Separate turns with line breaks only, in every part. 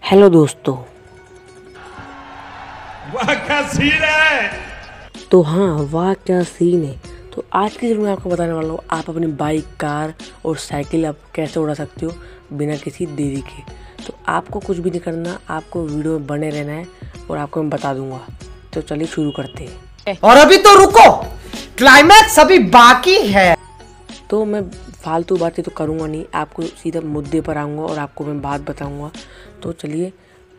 Hello दोस्तों।
वाह क्या सीन है।
तो हाँ, वाह क्या सीन है। तो आज की वीडियो में आपको बताने वाला हूँ आप अपनी बाइक, कार और साइकिल आप कैसे उड़ा सकते हो बिना किसी देरी के। तो आपको कुछ भी नहीं करना, आपको वीडियो में बने रहना है और आपको मैं बता दूंगा। तो चलिए शुरू करते हैं।
और अभी तो रुको, क्लाइमैक्स अभी बाकी है।
तो मैं फालतू बातें तो करूँगा नहीं, आपको सीधा मुद्दे पर आऊँगा और आपको मैं बात बताऊँगा। तो चलिए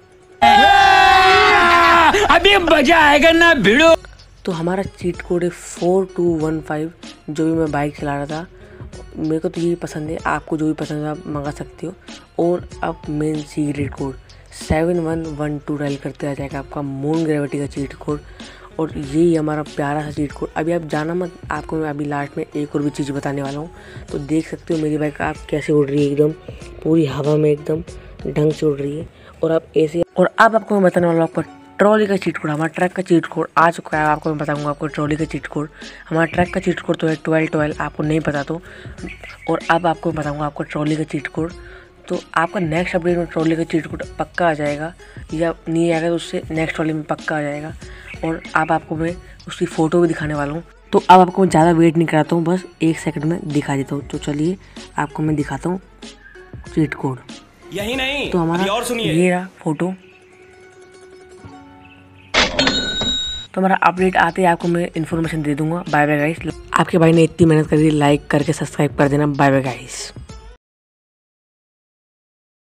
अभी मजा आएगा ना भिड़ो।
तो हमारा चीट कोड है 4215। जो भी मैं बाइक चला रहा था, मेरे को तो यही पसंद है, आपको जो भी पसंद है आप मंगा सकते हो। और अब मेन सीक्रेट कोड 7112 डायल करते आ जाएगा आपका मून ग्रेविटी का चीट कोड। और यही हमारा प्यारा सा चीट कोड। अभी आप जाना मत, आपको मैं अभी लास्ट में एक और भी चीज़ बताने वाला हूँ। तो देख सकते हो मेरी बाइक आप कैसे उड़ रही है, एकदम पूरी हवा में एकदम ढंग से उड़ रही है। और आप ऐसे, और अब आपको मैं बताने वाला हूँ आपका ट्रॉली का चीट कोड। हमारा ट्रक का चीट कोड आ चुका है, आपको मैं बताऊंगा आपको ट्रॉली का चीट कोड। हमारा ट्रक का चीट कोड तो है 1212, आपको नहीं पता तो। और अब आपको बताऊंगा आपको ट्रॉली का चीट कोड। तो आपका नेक्स्ट अपडेट में ट्रॉली का चीट कोड पक्का आ जाएगा, या नहीं आएगा तो उससे नेक्स्ट वाले में पक्का आ जाएगा। और अब आपको मैं उसकी फ़ोटो भी दिखाने वाला हूँ। तो अब आपको मैं ज़्यादा वेट नहीं कराता हूँ, बस 1 सेकंड में दिखा देता हूँ। तो चलिए आपको मैं दिखाता हूँ चीट कोड।
यही नहीं
तो हमारा
और सुनिए,
ये रहा फोटो। तो हमारा अपडेट आते ही आपको मैं इन्फॉर्मेशन दे दूंगा। Bye bye guys. आपके भाई ने इतनी मेहनत करी, लाइक करके सब्सक्राइब कर देना। Bye bye guys.